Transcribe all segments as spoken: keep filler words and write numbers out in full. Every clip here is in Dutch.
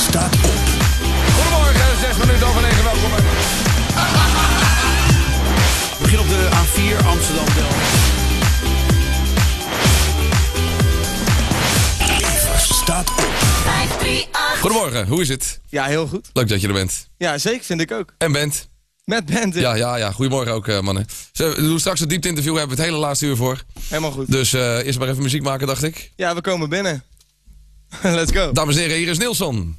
staat op. Goedemorgen, zes minuten over negen, welkom bij. We beginnen op de A vier Amsterdam-Delft. Evers staat op. vijf drie acht. Goedemorgen, hoe is het? Ja, heel goed. Leuk dat je er bent. Ja, zeker, vind ik ook. En bent. Met Bent. Ja, ja, ja. Goedemorgen ook, uh, mannen. Zo, we doen straks een diepte-interview, hebben we het hele laatste uur voor. Helemaal goed. Dus uh, eerst maar even muziek maken, dacht ik. Ja, we komen binnen. Let's go. Dames en heren, hier is Nilsson.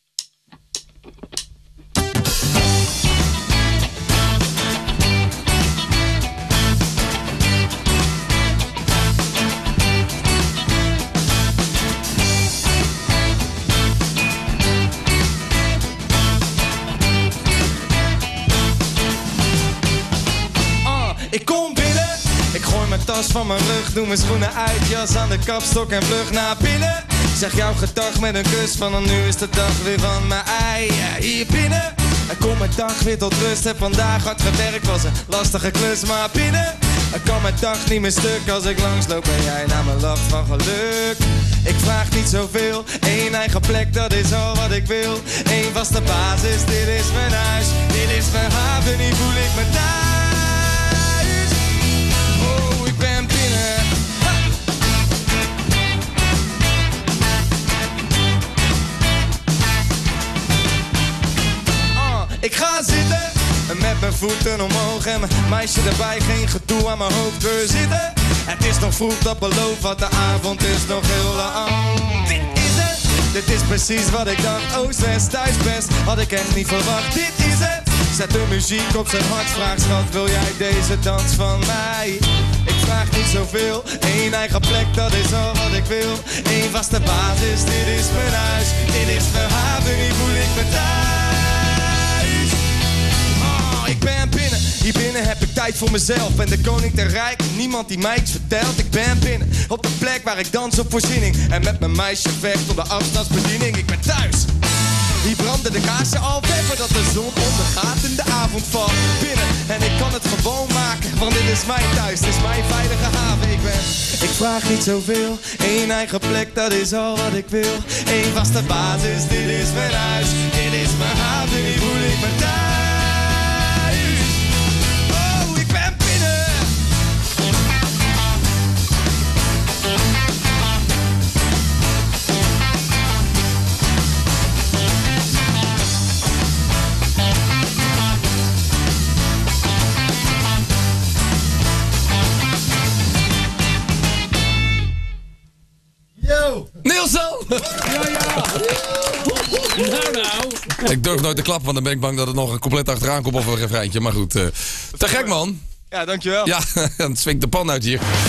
Ik kom binnen, ik gooi mijn tas van mijn rug, doe mijn schoenen uit, jas aan de kapstok en vlug naar binnen. Zeg jouw gedag met een kus van dan nu is de dag weer van mijn ei. Hier binnen, en kom mijn dag weer tot rust, heb vandaag hard gewerkt, was een lastige klus, maar binnen. Ik kan mijn dag niet meer stuk, als ik langsloop en jij naar me lacht van geluk. Ik vraag niet zoveel, één eigen plek, dat is al wat ik wil. Eén vaste basis, dit is mijn huis, dit is mijn haven, hier voel ik me thuis. Oh, ik ben binnen. Ha! Uh, ik ga zitten, met mijn voeten omhoog en mijn meisje erbij, geen gedoe aan mijn hoofd. We zitten, het is nog vroeg, dat belooft wat, de avond is nog heel lang. Dit is het, dit is precies wat ik dacht. Oost-West, thuis-best, had ik echt niet verwacht. Dit is het, zet de muziek op zijn hart, vraag schat, wil jij deze dans van mij? Ik vraag niet zoveel, één eigen plek, dat is al wat ik wil. Eén vaste basis, dit is mijn huis, dit is mijn haven, hier voel ik me thuis. Oh, ik ben binnen, hier binnen heb ik tijd voor mezelf. Ben de koning ter rijk, niemand die mij iets vertelt. Ik ben binnen, op de plek waar ik dans op voorziening. En met mijn meisje vecht om de afstandsbediening. Ik ben thuis. Hier branden de kaarsen al ver voordat de zon ondergaat en de avond valt. Binnen en ik kan het gewoon maken, want dit is mijn thuis, dit is mijn veilige haven. Ik ben, ik vraag niet zoveel, één eigen plek, dat is al wat ik wil. Eén vaste basis, dit is mijn huis, dit is mijn haven, hier voel ik me thuis. Oh, ik ben binnen. Nilsson! Ja, ja! Nou, nou. Ik durf nooit te klappen, want dan ben ik bang dat het nog een compleet achteraan komt of een refreintje. Maar goed, uh, te gek man. Ja, dankjewel. Ja, dan swingt de pan uit hier.